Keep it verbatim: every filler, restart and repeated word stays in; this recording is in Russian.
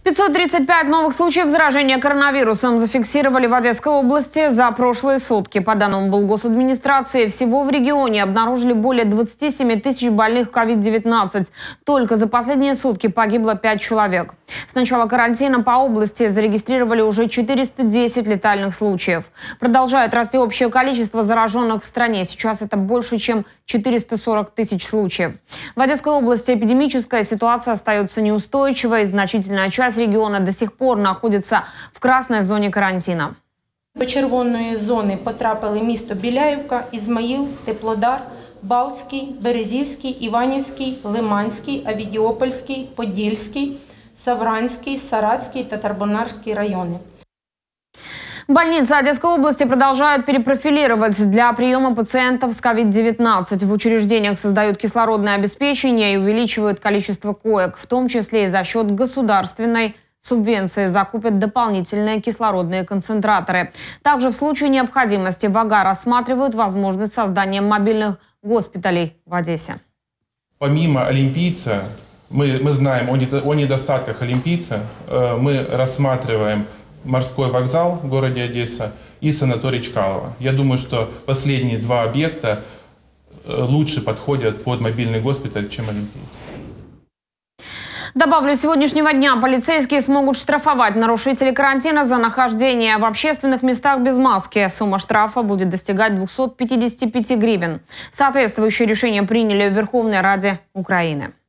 пятьсот тридцать пять новых случаев заражения коронавирусом зафиксировали в Одесской области за прошлые сутки. По данным облгосадминистрации, всего в регионе обнаружили более двадцати семи тысяч больных ковид девятнадцать. Только за последние сутки погибло пять человек. С начала карантина по области зарегистрировали уже четыреста десять летальных случаев. Продолжает расти общее количество зараженных в стране. Сейчас это больше, чем четыреста сорок тысяч случаев. В Одесской области эпидемическая ситуация остается неустойчивой. Значительная часть региона до сих пор находится в красной зоне карантина. До червоної зони потрапили місто Біляївка, Ізмаїл, Теплодар, Балтський, Березівський, Іванівський, Лиманський, Авідіопольський, Подільський, Савранський, Саратський та Тарбонарський районы. Больницы Одесской области продолжают перепрофилировать для приема пациентов с ковид девятнадцать. В учреждениях создают кислородное обеспечение и увеличивают количество коек, в том числе и за счет государственной субвенции закупят дополнительные кислородные концентраторы. Также в случае необходимости в АГА рассматривают возможность создания мобильных госпиталей в Одессе. Помимо олимпийца, мы, мы знаем о, недо, о недостатках олимпийца, э, мы рассматриваем морской вокзал в городе Одесса и санаторий Чкалово. Я думаю, что последние два объекта лучше подходят под мобильный госпиталь, чем олимпийцы. Добавлю, с сегодняшнего дня полицейские смогут штрафовать нарушителей карантина за нахождение в общественных местах без маски. Сумма штрафа будет достигать двухсот пятидесяти пяти гривен. Соответствующее решение приняли в Верховной Раде Украины.